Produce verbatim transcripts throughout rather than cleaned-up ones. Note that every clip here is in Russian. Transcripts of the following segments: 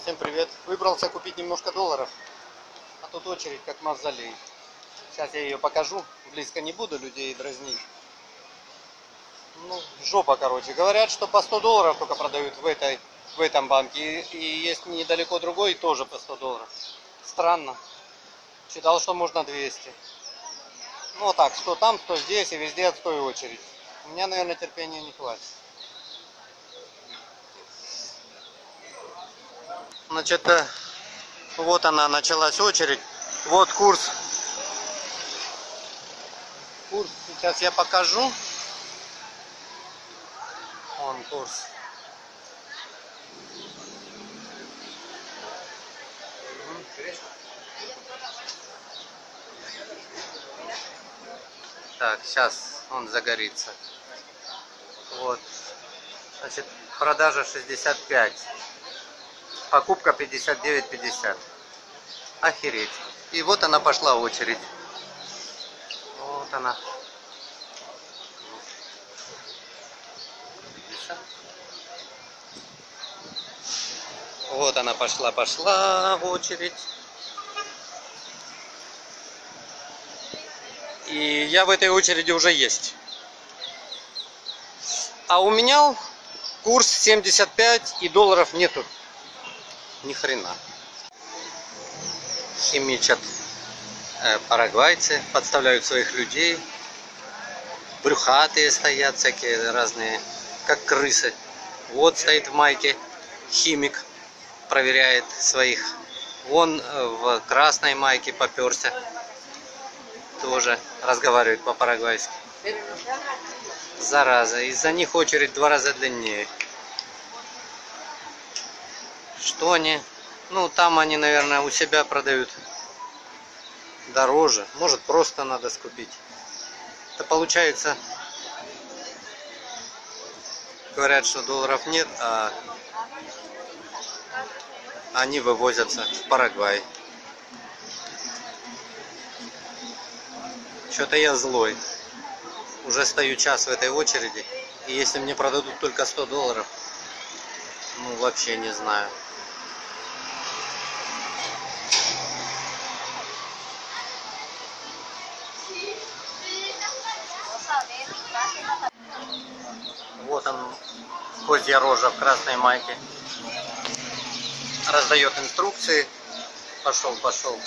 Всем привет! Выбрался купить немножко долларов, а тут очередь как мавзолей. Сейчас я ее покажу, близко не буду людей дразнить. Ну, жопа, короче. Говорят, что по сто долларов только продают в, этой, в этом банке. И, и есть недалеко другой, тоже по сто долларов. Странно. Считал, что можно двести. Ну вот так, сто там, сто здесь, и везде отстой очередь. У меня, наверное, терпения не хватит. Значит, вот она, началась очередь. Вот курс. Курс сейчас я покажу. Вон курс. Так, сейчас он загорится. Вот. Значит, продажа шестьдесят пять. Покупка пятьдесят девять пятьдесят. Охереть. И вот она пошла очередь. Вот она. Вот она пошла, пошла в очередь. И я в этой очереди уже есть. А у меня курс семьдесят пять и долларов нету. Ни хрена. Химичат э, парагвайцы, подставляют своих людей. Брюхатые стоят всякие разные, как крысы. Вот стоит в майке химик, проверяет своих. Вон в красной майке поперся, тоже разговаривает по-парагвайски. Зараза, из-за них очередь в два раза длиннее. Что они? Ну, там они, наверное, у себя продают дороже. Может, просто надо скупить. Это получается, говорят, что долларов нет, а они вывозятся в Парагвай. Что-то я злой. Уже стою час в этой очереди. И если мне продадут только сто долларов, ну, вообще не знаю. Вот он, козья рожа в красной майке. Раздает инструкции. Пошел, пошел.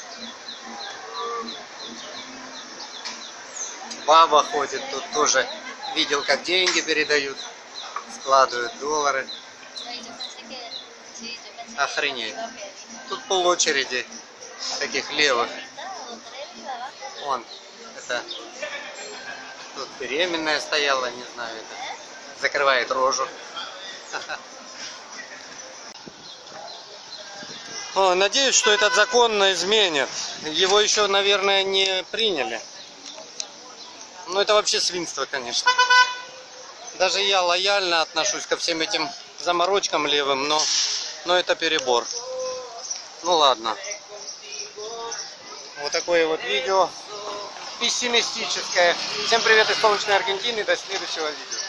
Баба ходит тут тоже. Видел, как деньги передают. Складывают доллары. Охренеть. Тут пол очереди таких левых. Вон, это... Тут беременная стояла, не знаю, это. Закрывает рожу. О, надеюсь, что этот закон изменят. Его еще, наверное, не приняли. Но это вообще свинство, конечно. Даже я лояльно отношусь ко всем этим заморочкам левым, но, но это перебор. Ну ладно. Вот такое вот видео. Пессимистическое. Всем привет из солнечной Аргентины. До следующего видео.